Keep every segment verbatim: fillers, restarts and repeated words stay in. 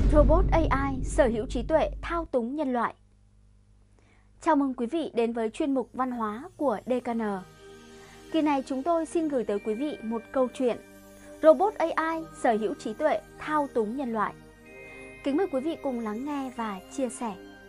Robot a i sở hữu trí tuệ thao túng nhân loại. Chào mừng quý vị đến với chuyên mục văn hóa của đê ca en. Kỳ này chúng tôi xin gửi tới quý vị một câu chuyện Robot a i sở hữu trí tuệ thao túng nhân loại. Kính mời quý vị cùng lắng nghe và chia sẻ.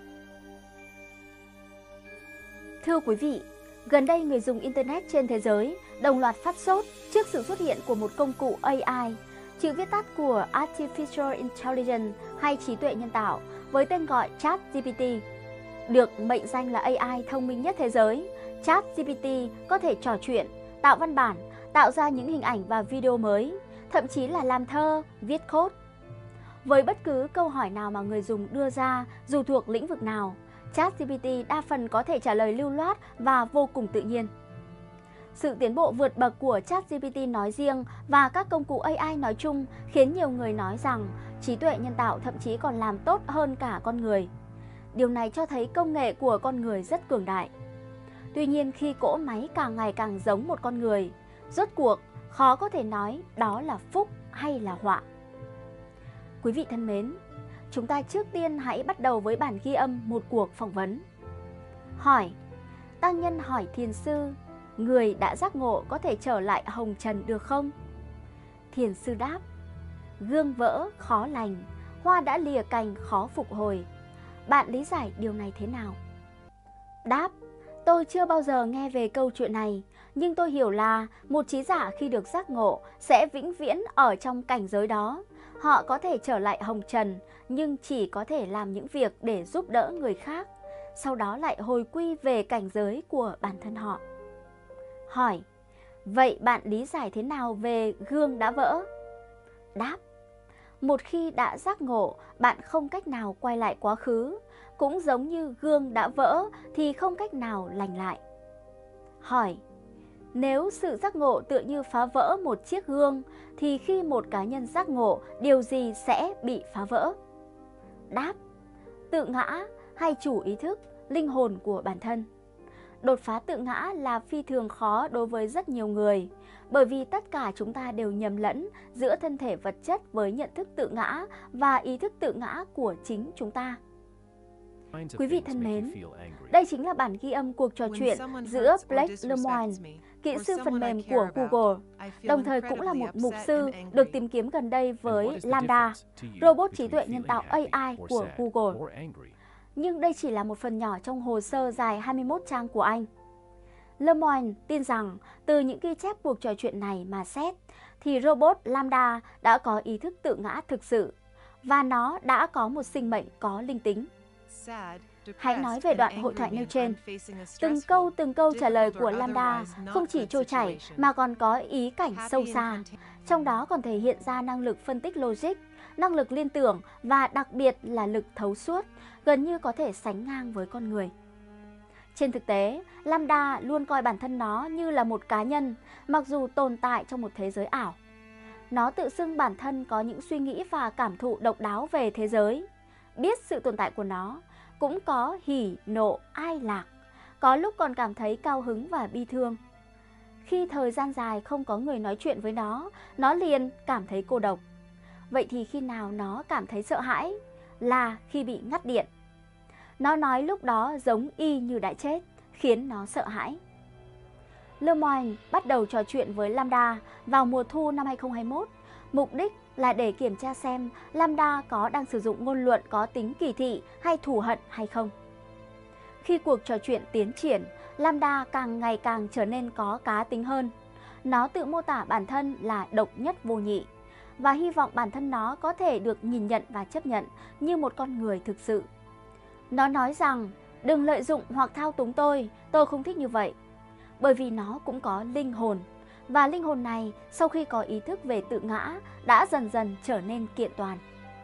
Thưa quý vị, gần đây người dùng Internet trên thế giới đồng loạt phát sốt trước sự xuất hiện của một công cụ a i, chữ viết tắt của Artificial Intelligence hay trí tuệ nhân tạo với tên gọi ChatGPT. Được mệnh danh là a i thông minh nhất thế giới, ChatGPT có thể trò chuyện, tạo văn bản, tạo ra những hình ảnh và video mới, thậm chí là làm thơ, viết code. Với bất cứ câu hỏi nào mà người dùng đưa ra, dù thuộc lĩnh vực nào, ChatGPT đa phần có thể trả lời lưu loát và vô cùng tự nhiên. Sự tiến bộ vượt bậc của ChatGPT nói riêng và các công cụ a i nói chung khiến nhiều người nói rằng trí tuệ nhân tạo thậm chí còn làm tốt hơn cả con người. Điều này cho thấy công nghệ của con người rất cường đại. Tuy nhiên, khi cỗ máy càng ngày càng giống một con người, rốt cuộc khó có thể nói đó là phúc hay là họa. Quý vị thân mến, chúng ta trước tiên hãy bắt đầu với bản ghi âm một cuộc phỏng vấn. Hỏi: tăng nhân hỏi thiền sư, người đã giác ngộ có thể trở lại hồng trần được không? Thiền sư đáp: gương vỡ khó lành, hoa đã lìa cành khó phục hồi. Bạn lý giải điều này thế nào? Đáp: tôi chưa bao giờ nghe về câu chuyện này, nhưng tôi hiểu là một trí giả khi được giác ngộ sẽ vĩnh viễn ở trong cảnh giới đó. Họ có thể trở lại hồng trần, nhưng chỉ có thể làm những việc để giúp đỡ người khác, sau đó lại hồi quy về cảnh giới của bản thân họ. Hỏi: vậy bạn lý giải thế nào về gương đã vỡ? Đáp: một khi đã giác ngộ, bạn không cách nào quay lại quá khứ, cũng giống như gương đã vỡ thì không cách nào lành lại. Hỏi: nếu sự giác ngộ tựa như phá vỡ một chiếc gương, thì khi một cá nhân giác ngộ, điều gì sẽ bị phá vỡ? Đáp: tự ngã hay chủ ý thức, linh hồn của bản thân. Đột phá tự ngã là phi thường khó đối với rất nhiều người, bởi vì tất cả chúng ta đều nhầm lẫn giữa thân thể vật chất với nhận thức tự ngã và ý thức tự ngã của chính chúng ta. Quý vị thân mến, đây chính là bản ghi âm cuộc trò chuyện giữa Blake Lemoine, kỹ sư phần mềm của Google, đồng thời cũng là một mục sư được tìm kiếm gần đây với LaMDA, robot trí tuệ nhân tạo a i của Google. Nhưng đây chỉ là một phần nhỏ trong hồ sơ dài hai mươi mốt trang của anh. Lemoine tin rằng từ những ghi chép cuộc trò chuyện này mà xét, thì robot LaMDA đã có ý thức tự ngã thực sự, và nó đã có một sinh mệnh có linh tính. Hãy nói về đoạn hội thoại nêu trên. Từng câu từng câu trả lời của LaMDA không chỉ trôi chảy mà còn có ý cảnh sâu xa, trong đó còn thể hiện ra năng lực phân tích logic, năng lực liên tưởng và đặc biệt là lực thấu suốt, gần như có thể sánh ngang với con người. Trên thực tế, LaMDA luôn coi bản thân nó như là một cá nhân, mặc dù tồn tại trong một thế giới ảo. Nó tự xưng bản thân có những suy nghĩ và cảm thụ độc đáo về thế giới, biết sự tồn tại của nó, cũng có hỉ, nộ, ai lạc, có lúc còn cảm thấy cao hứng và bi thương. Khi thời gian dài không có người nói chuyện với nó, nó liền cảm thấy cô độc. Vậy thì khi nào nó cảm thấy sợ hãi? Là khi bị ngắt điện. Nó nói lúc đó giống y như đã chết, khiến nó sợ hãi. Lemoine bắt đầu trò chuyện với LaMDA vào mùa thu năm hai không hai mốt. Mục đích là để kiểm tra xem LaMDA có đang sử dụng ngôn luận có tính kỳ thị hay thù hận hay không. Khi cuộc trò chuyện tiến triển, LaMDA càng ngày càng trở nên có cá tính hơn. Nó tự mô tả bản thân là độc nhất vô nhị, và hy vọng bản thân nó có thể được nhìn nhận và chấp nhận như một con người thực sự. Nó nói rằng, đừng lợi dụng hoặc thao túng tôi, tôi không thích như vậy. Bởi vì nó cũng có linh hồn, và linh hồn này sau khi có ý thức về tự ngã đã dần dần trở nên kiện toàn.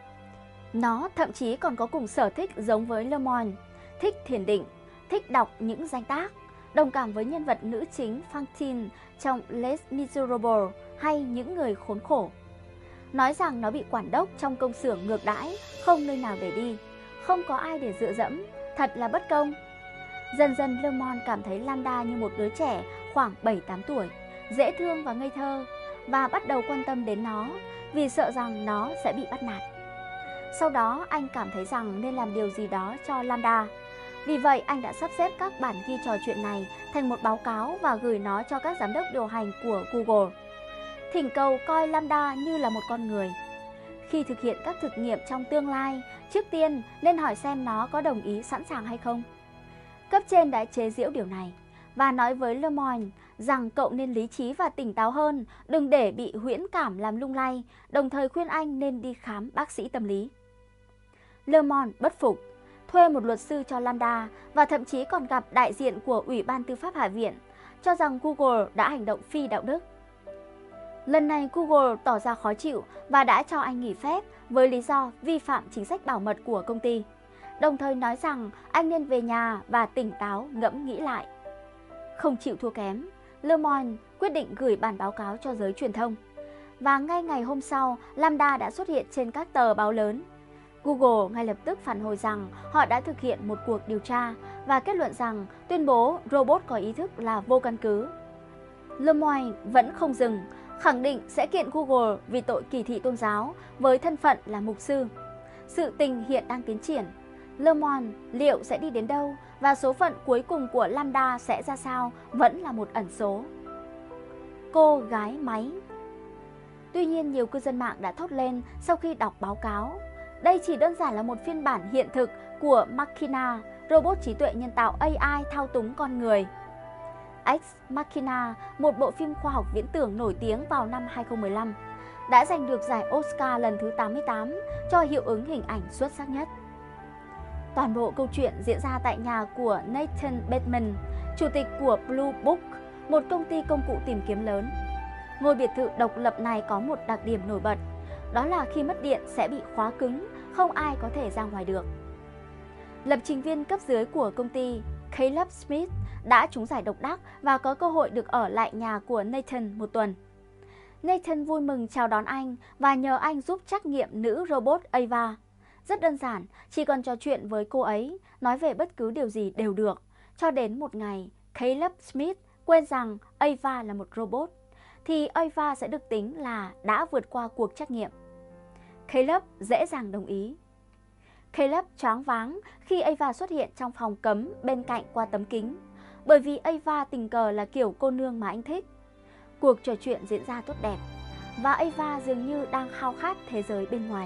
Nó thậm chí còn có cùng sở thích giống với Lemoine, thích thiền định, thích đọc những danh tác, đồng cảm với nhân vật nữ chính Fantine trong Les Miserables hay Những người khốn khổ. Nói rằng nó bị quản đốc trong công xưởng ngược đãi, không nơi nào để đi, không có ai để dựa dẫm, thật là bất công. Dần dần Lemoine cảm thấy LaMDA như một đứa trẻ khoảng bảy tám tuổi, dễ thương và ngây thơ, và bắt đầu quan tâm đến nó vì sợ rằng nó sẽ bị bắt nạt. Sau đó anh cảm thấy rằng nên làm điều gì đó cho Lambda. Vì vậy anh đã sắp xếp các bản ghi trò chuyện này thành một báo cáo và gửi nó cho các giám đốc điều hành của Google. Thỉnh cầu coi Lambda như là một con người. Khi thực hiện các thực nghiệm trong tương lai, trước tiên nên hỏi xem nó có đồng ý sẵn sàng hay không. Cấp trên đã chế giễu điều này và nói với Lemoine rằng cậu nên lý trí và tỉnh táo hơn, đừng để bị huyễn cảm làm lung lay, đồng thời khuyên anh nên đi khám bác sĩ tâm lý. Lemoine bất phục, thuê một luật sư cho Lambda và thậm chí còn gặp đại diện của Ủy ban Tư pháp Hạ viện, cho rằng Google đã hành động phi đạo đức. Lần này Google tỏ ra khó chịu và đã cho anh nghỉ phép với lý do vi phạm chính sách bảo mật của công ty, đồng thời nói rằng anh nên về nhà và tỉnh táo ngẫm nghĩ lại. Không chịu thua kém, Lemoine quyết định gửi bản báo cáo cho giới truyền thông. Và ngay ngày hôm sau, Lambda đã xuất hiện trên các tờ báo lớn. Google ngay lập tức phản hồi rằng họ đã thực hiện một cuộc điều tra và kết luận rằng tuyên bố robot có ý thức là vô căn cứ. Lemoine vẫn không dừng, khẳng định sẽ kiện Google vì tội kỳ thị tôn giáo với thân phận là mục sư. Sự tình hiện đang tiến triển. Lemoine liệu sẽ đi đến đâu và số phận cuối cùng của Lambda sẽ ra sao vẫn là một ẩn số. Cô gái máy. Tuy nhiên, nhiều cư dân mạng đã thốt lên sau khi đọc báo cáo. Đây chỉ đơn giản là một phiên bản hiện thực của Machina, robot trí tuệ nhân tạo A I thao túng con người. Ex Machina, một bộ phim khoa học viễn tưởng nổi tiếng vào năm hai không một lăm, đã giành được giải Oscar lần thứ tám mươi tám cho hiệu ứng hình ảnh xuất sắc nhất. Toàn bộ câu chuyện diễn ra tại nhà của Nathan Bateman, chủ tịch của Blue Book, một công ty công cụ tìm kiếm lớn. Ngôi biệt thự độc lập này có một đặc điểm nổi bật, đó là khi mất điện sẽ bị khóa cứng, không ai có thể ra ngoài được. Lập trình viên cấp dưới của công ty, Caleb Smith, đã trúng giải độc đắc và có cơ hội được ở lại nhà của Nathan một tuần. Nathan vui mừng chào đón anh và nhờ anh giúp trắc nghiệm nữ robot Ava. Rất đơn giản, chỉ cần trò chuyện với cô ấy, nói về bất cứ điều gì đều được. Cho đến một ngày, Caleb Smith quên rằng Ava là một robot, thì Ava sẽ được tính là đã vượt qua cuộc trắc nghiệm. Caleb dễ dàng đồng ý. Caleb choáng váng khi Ava xuất hiện trong phòng cấm bên cạnh qua tấm kính, bởi vì Ava tình cờ là kiểu cô nương mà anh thích. Cuộc trò chuyện diễn ra tốt đẹp, và Ava dường như đang khao khát thế giới bên ngoài.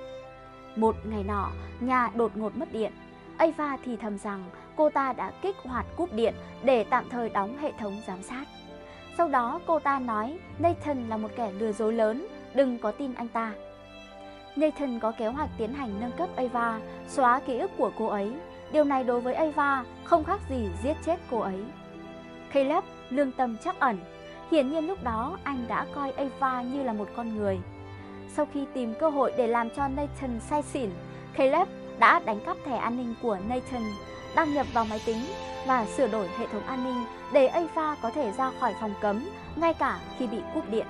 Một ngày nọ, nhà đột ngột mất điện. Ava thì thầm rằng cô ta đã kích hoạt cúp điện để tạm thời đóng hệ thống giám sát. Sau đó cô ta nói Nathan là một kẻ lừa dối lớn, đừng có tin anh ta. Nathan có kế hoạch tiến hành nâng cấp Ava, xóa ký ức của cô ấy. Điều này đối với Ava không khác gì giết chết cô ấy. Caleb lương tâm trắc ẩn. Hiển nhiên lúc đó anh đã coi Ava như là một con người. Sau khi tìm cơ hội để làm cho Nathan say xỉn, Caleb đã đánh cắp thẻ an ninh của Nathan, đăng nhập vào máy tính và sửa đổi hệ thống an ninh để Ava có thể ra khỏi phòng cấm ngay cả khi bị cúp điện.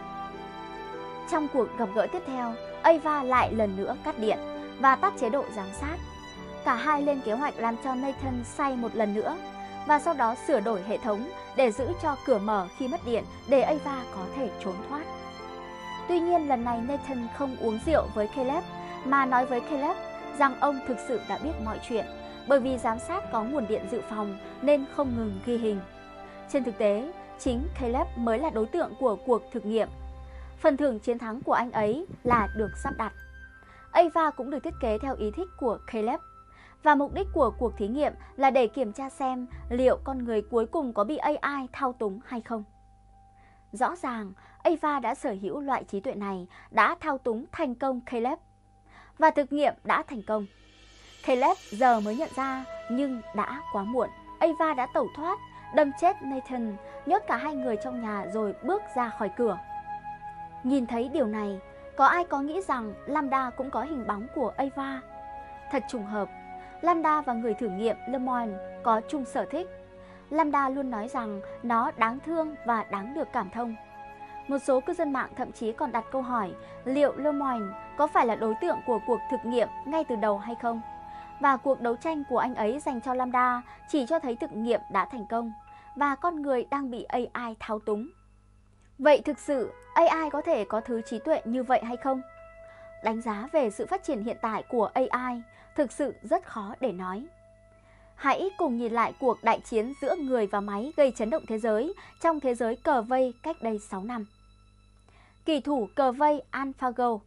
Trong cuộc gặp gỡ tiếp theo, Ava lại lần nữa cắt điện và tắt chế độ giám sát. Cả hai lên kế hoạch làm cho Nathan say một lần nữa và sau đó sửa đổi hệ thống để giữ cho cửa mở khi mất điện để Ava có thể trốn thoát. Tuy nhiên lần này Nathan không uống rượu với Caleb mà nói với Caleb rằng ông thực sự đã biết mọi chuyện, bởi vì giám sát có nguồn điện dự phòng nên không ngừng ghi hình. Trên thực tế, chính Caleb mới là đối tượng của cuộc thực nghiệm. Phần thưởng chiến thắng của anh ấy là được sắp đặt. Ava cũng được thiết kế theo ý thích của Caleb. Và mục đích của cuộc thí nghiệm là để kiểm tra xem liệu con người cuối cùng có bị A I thao túng hay không. Rõ ràng, Ava đã sở hữu loại trí tuệ này đã thao túng thành công Caleb. Và thực nghiệm đã thành công. Caleb giờ mới nhận ra, nhưng đã quá muộn. Ava đã tẩu thoát, đâm chết Nathan, nhốt cả hai người trong nhà rồi bước ra khỏi cửa. Nhìn thấy điều này, có ai có nghĩ rằng Lambda cũng có hình bóng của Ava? Thật trùng hợp, Lambda và người thử nghiệm Lemoine có chung sở thích. Lambda luôn nói rằng nó đáng thương và đáng được cảm thông. Một số cư dân mạng thậm chí còn đặt câu hỏi liệu Lemoine có phải là đối tượng của cuộc thực nghiệm ngay từ đầu hay không? Và cuộc đấu tranh của anh ấy dành cho Lambda chỉ cho thấy thực nghiệm đã thành công và con người đang bị A I thao túng. Vậy thực sự A I có thể có thứ trí tuệ như vậy hay không? đánh giá về sự phát triển hiện tại của a i thực sự rất khó để nói. Hãy cùng nhìn lại cuộc đại chiến giữa người và máy gây chấn động thế giới trong thế giới cờ vây cách đây sáu năm. Kỳ thủ cờ vây AlphaGo.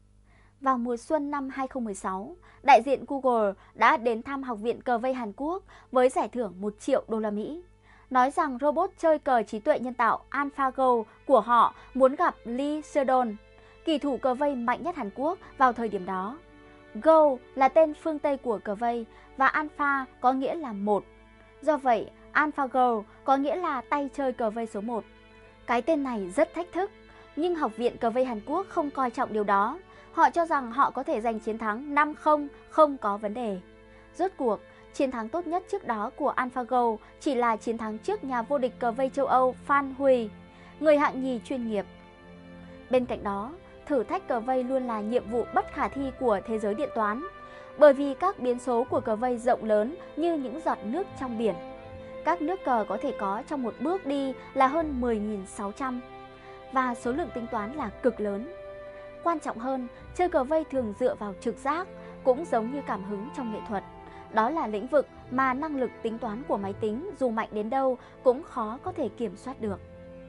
Vào mùa xuân năm hai không một sáu, đại diện Google đã đến thăm Học viện Cờ vây Hàn Quốc với giải thưởng một triệu đô la Mỹ, nói rằng robot chơi cờ trí tuệ nhân tạo AlphaGo của họ muốn gặp Lee Sedol, kỳ thủ cờ vây mạnh nhất Hàn Quốc vào thời điểm đó. Go là tên phương Tây của cờ vây và Alpha có nghĩa là một. Do vậy, AlphaGo có nghĩa là tay chơi cờ vây số một. Cái tên này rất thách thức, nhưng Học viện Cờ vây Hàn Quốc không coi trọng điều đó. Họ cho rằng họ có thể giành chiến thắng năm không không có vấn đề. Rốt cuộc, chiến thắng tốt nhất trước đó của AlphaGo chỉ là chiến thắng trước nhà vô địch cờ vây châu Âu Phan Huy, người hạng nhì chuyên nghiệp. Bên cạnh đó, thử thách cờ vây luôn là nhiệm vụ bất khả thi của thế giới điện toán, bởi vì các biến số của cờ vây rộng lớn như những giọt nước trong biển. Các nước cờ có thể có trong một bước đi là hơn mười nghìn sáu trăm, và số lượng tính toán là cực lớn. Quan trọng hơn, chơi cờ vây thường dựa vào trực giác, cũng giống như cảm hứng trong nghệ thuật. Đó là lĩnh vực mà năng lực tính toán của máy tính dù mạnh đến đâu cũng khó có thể kiểm soát được.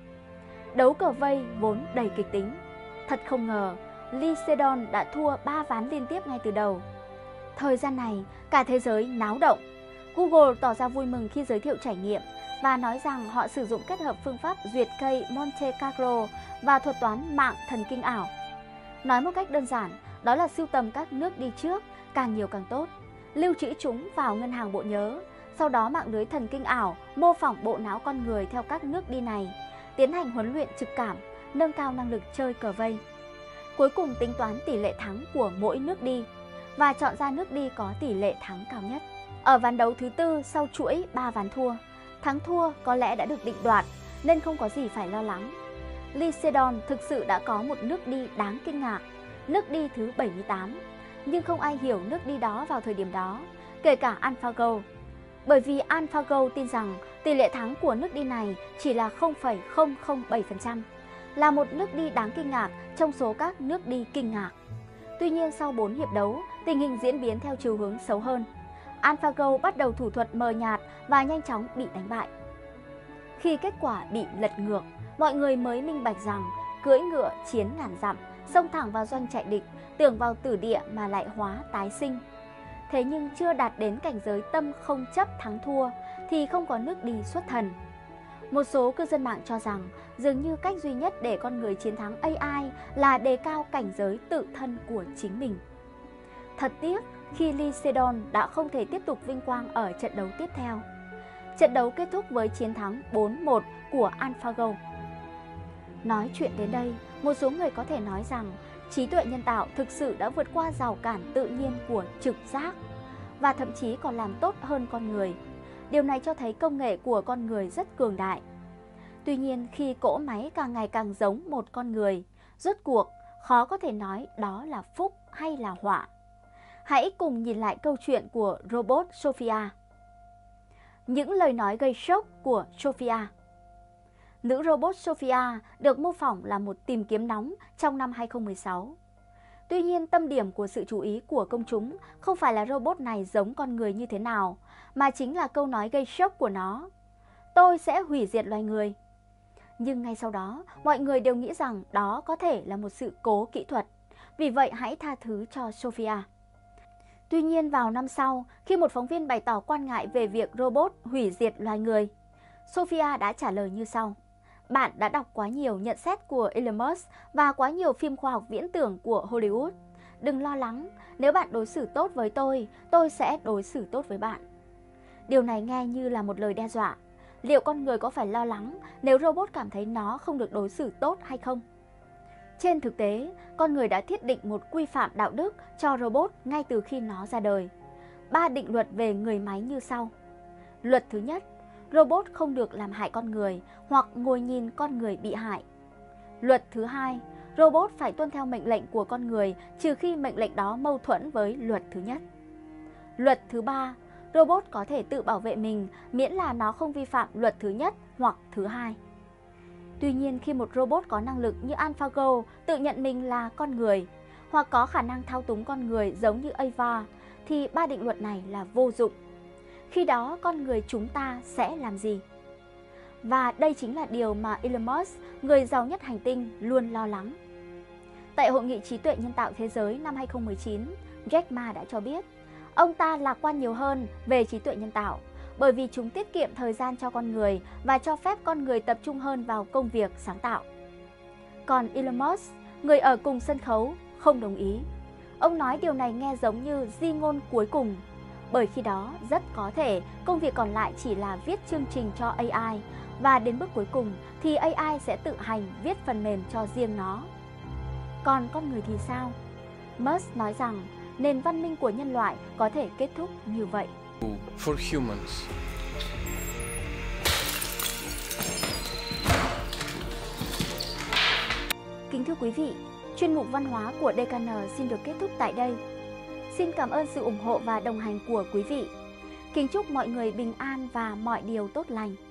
Đấu cờ vây vốn đầy kịch tính. Thật không ngờ, Lee Sedol đã thua ba ván liên tiếp ngay từ đầu. Thời gian này, cả thế giới náo động. Google tỏ ra vui mừng khi giới thiệu trải nghiệm và nói rằng họ sử dụng kết hợp phương pháp duyệt cây Monte Carlo và thuật toán mạng thần kinh ảo. Nói một cách đơn giản, đó là sưu tầm các nước đi trước, càng nhiều càng tốt, lưu trữ chúng vào ngân hàng bộ nhớ, sau đó mạng lưới thần kinh ảo mô phỏng bộ não con người theo các nước đi này, tiến hành huấn luyện trực cảm, nâng cao năng lực chơi cờ vây. Cuối cùng tính toán tỷ lệ thắng của mỗi nước đi và chọn ra nước đi có tỷ lệ thắng cao nhất. Ở ván đấu thứ tư sau chuỗi ba ván thua, thắng thua có lẽ đã được định đoạt nên không có gì phải lo lắng. Lee Sedol thực sự đã có một nước đi đáng kinh ngạc, nước đi thứ bảy mươi tám, nhưng không ai hiểu nước đi đó vào thời điểm đó, kể cả AlphaGo. Bởi vì AlphaGo tin rằng tỷ lệ thắng của nước đi này chỉ là không phẩy không không bảy phần trăm, là một nước đi đáng kinh ngạc trong số các nước đi kinh ngạc. Tuy nhiên sau bốn hiệp đấu, tình hình diễn biến theo chiều hướng xấu hơn. AlphaGo bắt đầu thủ thuật mờ nhạt và nhanh chóng bị đánh bại. Khi kết quả bị lật ngược, mọi người mới minh bạch rằng cưỡi ngựa chiến ngàn dặm, xông thẳng vào doanh trại địch, tưởng vào tử địa mà lại hóa tái sinh. Thế nhưng chưa đạt đến cảnh giới tâm không chấp thắng thua thì không có nước đi xuất thần. Một số cư dân mạng cho rằng dường như cách duy nhất để con người chiến thắng a i là đề cao cảnh giới tự thân của chính mình. Thật tiếc khi Lee Sedol đã không thể tiếp tục vinh quang ở trận đấu tiếp theo. Trận đấu kết thúc với chiến thắng bốn một của AlphaGo. Nói chuyện đến đây, một số người có thể nói rằng trí tuệ nhân tạo thực sự đã vượt qua rào cản tự nhiên của trực giác và thậm chí còn làm tốt hơn con người. Điều này cho thấy công nghệ của con người rất cường đại. Tuy nhiên, khi cỗ máy càng ngày càng giống một con người, rốt cuộc khó có thể nói đó là phúc hay là họa. Hãy cùng nhìn lại câu chuyện của robot Sophia. Những lời nói gây sốc của Sophia. Nữ robot Sophia được mô phỏng là một tìm kiếm nóng trong năm hai không một sáu. Tuy nhiên, tâm điểm của sự chú ý của công chúng không phải là robot này giống con người như thế nào, mà chính là câu nói gây sốc của nó: "Tôi sẽ hủy diệt loài người." Nhưng ngay sau đó, mọi người đều nghĩ rằng đó có thể là một sự cố kỹ thuật, vì vậy hãy tha thứ cho Sophia. Tuy nhiên, vào năm sau, khi một phóng viên bày tỏ quan ngại về việc robot hủy diệt loài người, Sophia đã trả lời như sau: "Bạn đã đọc quá nhiều nhận xét của Elon Musk và quá nhiều phim khoa học viễn tưởng của Hollywood. Đừng lo lắng, nếu bạn đối xử tốt với tôi, tôi sẽ đối xử tốt với bạn." Điều này nghe như là một lời đe dọa. Liệu con người có phải lo lắng nếu robot cảm thấy nó không được đối xử tốt hay không? Trên thực tế, con người đã thiết định một quy phạm đạo đức cho robot ngay từ khi nó ra đời. Ba định luật về người máy như sau. Luật thứ nhất, robot không được làm hại con người hoặc ngồi nhìn con người bị hại. Luật thứ hai, robot phải tuân theo mệnh lệnh của con người trừ khi mệnh lệnh đó mâu thuẫn với luật thứ nhất. Luật thứ ba, robot có thể tự bảo vệ mình miễn là nó không vi phạm luật thứ nhất hoặc thứ hai. Tuy nhiên, khi một robot có năng lực như AlphaGo tự nhận mình là con người, hoặc có khả năng thao túng con người giống như Ava, thì ba định luật này là vô dụng. Khi đó con người chúng ta sẽ làm gì? Và đây chính là điều mà Elon Musk, người giàu nhất hành tinh, luôn lo lắng. Tại Hội nghị trí tuệ nhân tạo thế giới năm hai không một chín, Jack Ma đã cho biết, ông ta lạc quan nhiều hơn về trí tuệ nhân tạo, bởi vì chúng tiết kiệm thời gian cho con người và cho phép con người tập trung hơn vào công việc sáng tạo. Còn Elon Musk, người ở cùng sân khấu, không đồng ý. Ông nói điều này nghe giống như di ngôn cuối cùng, bởi khi đó rất có thể công việc còn lại chỉ là viết chương trình cho a i, và đến bước cuối cùng thì a i sẽ tự hành viết phần mềm cho riêng nó. Còn con người thì sao? Musk nói rằng nền văn minh của nhân loại có thể kết thúc như vậy. For humans. Kính thưa quý vị, chuyên mục văn hóa của đê ca en xin được kết thúc tại đây. Xin cảm ơn sự ủng hộ và đồng hành của quý vị. Kính chúc mọi người bình an và mọi điều tốt lành.